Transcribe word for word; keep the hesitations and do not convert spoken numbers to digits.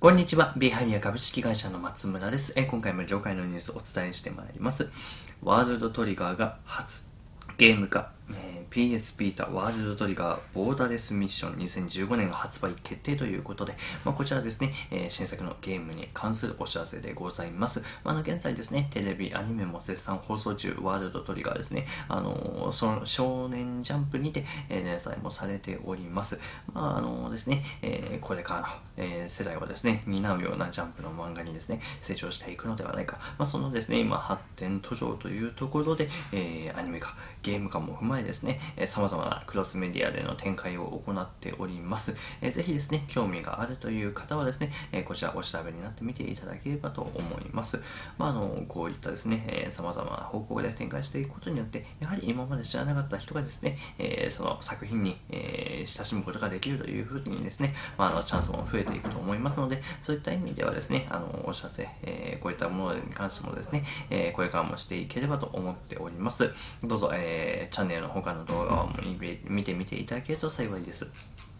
こんにちは。ビーハイヤ株式会社の松村です。え今回も業界のニュースをお伝えしてまいります。ワールドトリガーが初ゲーム化、えー、ピーエス ビータワールドトリガーボーダレスミッションにせんじゅうごねんが発売決定ということで、まあ、こちらですね、えー、新作のゲームに関するお知らせでございます。まあ、あの現在ですね、テレビ、アニメも絶賛放送中、ワールドトリガーですね、あのー、その少年ジャンプにて、えー、連載もされております。まああのー、ですね、えー、これからの、えー、世代はですね、担うようなジャンプの漫画にですね、成長していくのではないか。まあ、そのですね、今発展途上というところで、えー、アニメ化、ゲーム化も踏まえですね、さまざまなクロスメディアでの展開を行っております。えー、ぜひですね、興味があるという方はですね、えー、こちらお調べになってみていただければと思います。まあ、あのこういったですね、さまざまな方向で展開していくことによって、やはり今まで知らなかった人がですね、えー、その作品に、えー、親しむことができるというふうにですね、まあ、あのチャンスも増えていくと思いますので、そういった意味ではですね、あのお知らせ、えー、こういったものに関してもですね、えー、これからもしていければと思っております。どうぞ、えー、チャンネルの他の動画も見てみていただけると幸いです。